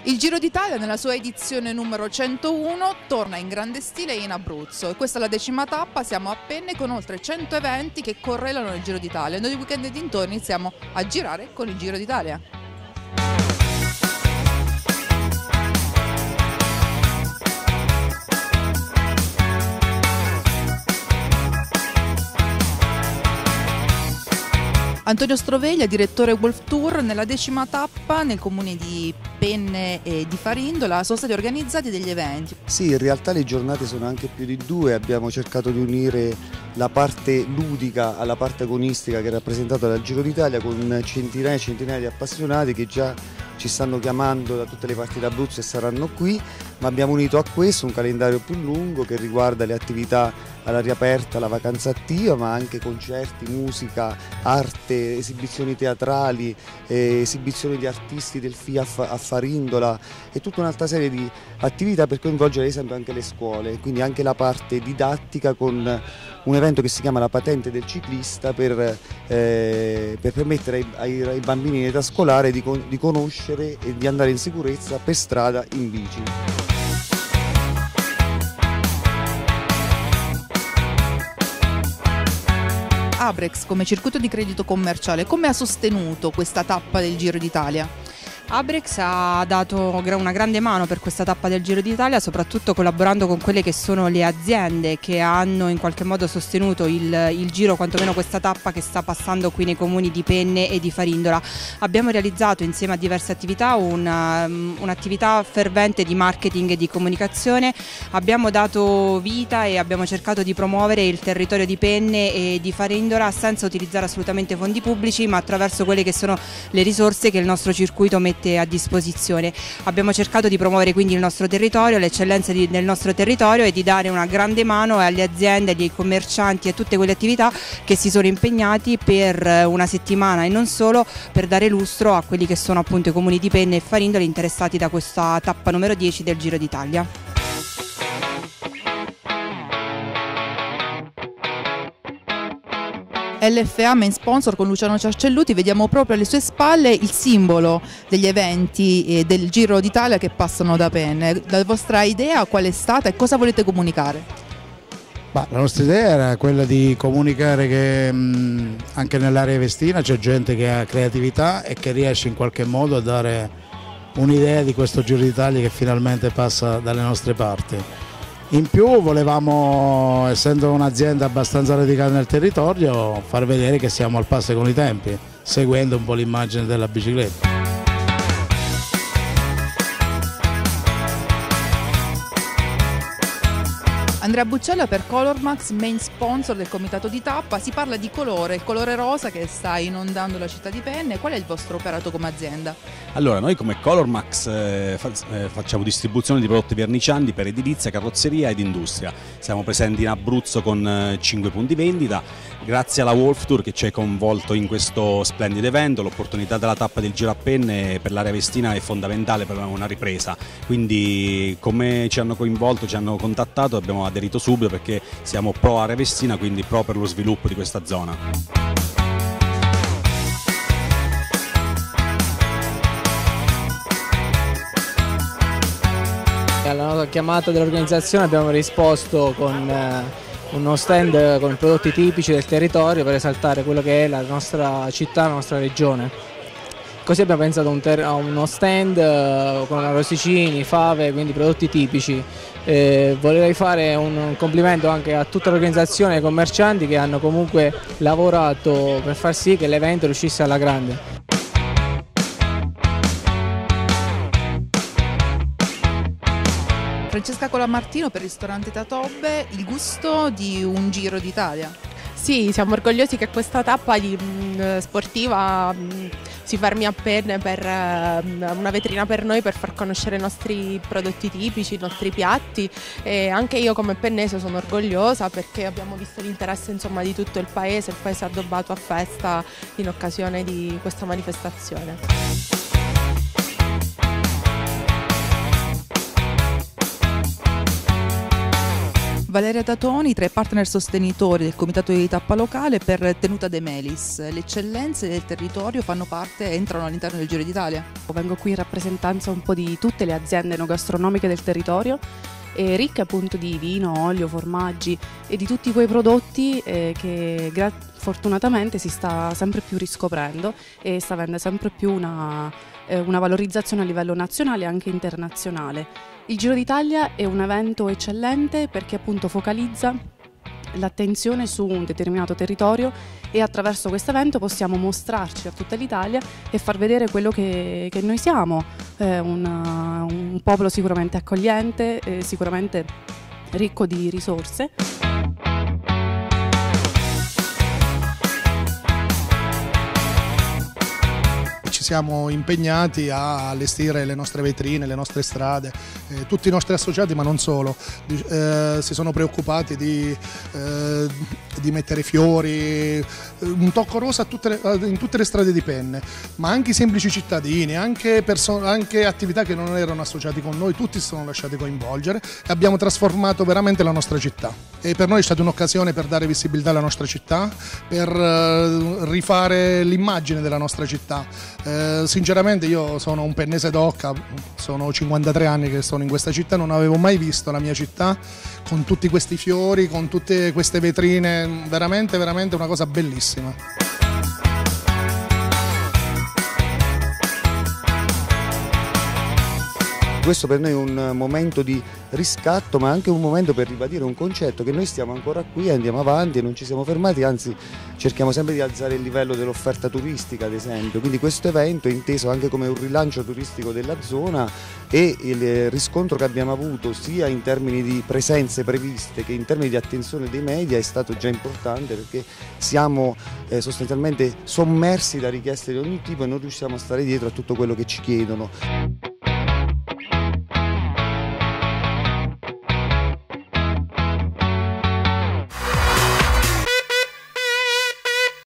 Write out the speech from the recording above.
Il Giro d'Italia nella sua edizione numero 101 torna in grande stile in Abruzzo e questa è la 10ª tappa, siamo a Penne con oltre 100 eventi che correlano il Giro d'Italia. Noi di Weekend e dintorni iniziamo a girare con il Giro d'Italia. Antonio Stroveglia, direttore Wolf Tour, nella 10ª tappa nel comune di Penne e di Farindola sono stati organizzati degli eventi. Sì, in realtà le giornate sono anche più di due, abbiamo cercato di unire la parte ludica alla parte agonistica che è rappresentata dal Giro d'Italia con centinaia e centinaia di appassionati che già ci stanno chiamando da tutte le parti d'Abruzzo e saranno qui, ma abbiamo unito a questo un calendario più lungo che riguarda le attività all'aria aperta, la vacanza attiva, ma anche concerti, musica, arte, esibizioni teatrali, esibizioni di artisti del FIAF a Farindola e tutta un'altra serie di attività per coinvolgere ad esempio anche le scuole, quindi anche la parte didattica con un evento che si chiama la patente del ciclista per permettere ai bambini in età scolare di conoscere e di andare in sicurezza per strada in bici. Abrex come circuito di credito commerciale, come ha sostenuto questa tappa del Giro d'Italia? Abrex ha dato una grande mano per questa tappa del Giro d'Italia, soprattutto collaborando con quelle che sono le aziende che hanno in qualche modo sostenuto il Giro, quantomeno questa tappa che sta passando qui nei comuni di Penne e di Farindola. Abbiamo realizzato insieme a diverse attività un'attività fervente di marketing e di comunicazione, abbiamo dato vita e abbiamo cercato di promuovere il territorio di Penne e di Farindola senza utilizzare assolutamente fondi pubblici, ma attraverso quelle che sono le risorse che il nostro circuito mette a disposizione. Abbiamo cercato di promuovere quindi il nostro territorio, le eccellenze del nostro territorio e di dare una grande mano alle aziende, agli commercianti e a tutte quelle attività che si sono impegnati per una settimana e non solo per dare lustro a quelli che sono appunto i comuni di Penne e Farindola interessati da questa tappa numero 10 del Giro d'Italia. LFA main sponsor con Luciano Ciarcelluti, vediamo proprio alle sue spalle il simbolo degli eventi del Giro d'Italia che passano da Penne. La vostra idea qual è stata e cosa volete comunicare? La nostra idea era quella di comunicare che anche nell'area vestina c'è gente che ha creatività e che riesce in qualche modo a dare un'idea di questo Giro d'Italia che finalmente passa dalle nostre parti. In più volevamo, essendo un'azienda abbastanza radicata nel territorio, far vedere che siamo al passo con i tempi, seguendo un po' l'immagine della bicicletta. Andrea Buccella per Colormax, main sponsor del comitato di tappa, si parla di colore, il colore rosa che sta inondando la città di Penne. Qual è il vostro operato come azienda? Allora, noi come Colormax facciamo distribuzione di prodotti vernicianti per edilizia, carrozzeria ed industria. Siamo presenti in Abruzzo con 5 punti vendita. Grazie alla Wolf Tour che ci ha coinvolto in questo splendido evento, l'opportunità della tappa del Giro a Penne per l'area vestina è fondamentale per una ripresa. Quindi come ci hanno coinvolto, ci hanno contattato, abbiamo aderito subito perché siamo pro area vestina, quindi pro per lo sviluppo di questa zona. Alla chiamata dell'organizzazione abbiamo risposto con uno stand con prodotti tipici del territorio per esaltare quello che è la nostra città, la nostra regione. Così abbiamo pensato a uno stand con rosicini, fave, quindi prodotti tipici. Vorrei fare un complimento anche a tutta l'organizzazione e ai commercianti che hanno comunque lavorato per far sì che l'evento riuscisse alla grande. Francesca Colamartino per il ristorante Tatobbe, il gusto di un Giro d'Italia. Sì, siamo orgogliosi che questa tappa sportiva si fermi a Penne per una vetrina per noi, per far conoscere i nostri prodotti tipici, i nostri piatti, e anche io come pennese sono orgogliosa perché abbiamo visto l'interesse di tutto il paese addobbato a festa in occasione di questa manifestazione. Valeria Tatoni, tra i partner sostenitori del comitato di tappa locale per Tenuta de Melis. Le eccellenze del territorio fanno parte, entrano all'interno del Giro d'Italia. Vengo qui in rappresentanza un po' di tutte le aziende enogastronomiche del territorio, ricche appunto di vino, olio, formaggi e di tutti quei prodotti che fortunatamente si sta sempre più riscoprendo e sta avendo sempre più una valorizzazione a livello nazionale e anche internazionale. Il Giro d'Italia è un evento eccellente perché appunto focalizza l'attenzione su un determinato territorio e attraverso questo evento possiamo mostrarci a tutta l'Italia e far vedere quello che noi siamo, un popolo sicuramente accogliente, sicuramente ricco di risorse. Siamo impegnati a allestire le nostre vetrine, le nostre strade, tutti i nostri associati ma non solo, si sono preoccupati di mettere fiori, un tocco rosa in tutte le strade di Penne, ma anche i semplici cittadini, anche attività che non erano associati con noi, tutti si sono lasciati coinvolgere e abbiamo trasformato veramente la nostra città. E per noi è stata un'occasione per dare visibilità alla nostra città, per rifare l'immagine della nostra città. Sinceramente io sono un pennese d'Occa, sono 53 anni che sono in questa città, non avevo mai visto la mia città con tutti questi fiori, con tutte queste vetrine, veramente una cosa bellissima. Questo per noi è un momento di riscatto, ma anche un momento per ribadire un concetto, che noi stiamo ancora qui, andiamo avanti e non ci siamo fermati, anzi cerchiamo sempre di alzare il livello dell'offerta turistica, ad esempio. Quindi questo evento è inteso anche come un rilancio turistico della zona e il riscontro che abbiamo avuto sia in termini di presenze previste che in termini di attenzione dei media è stato già importante, perché siamo sostanzialmente sommersi da richieste di ogni tipo e non riusciamo a stare dietro a tutto quello che ci chiedono.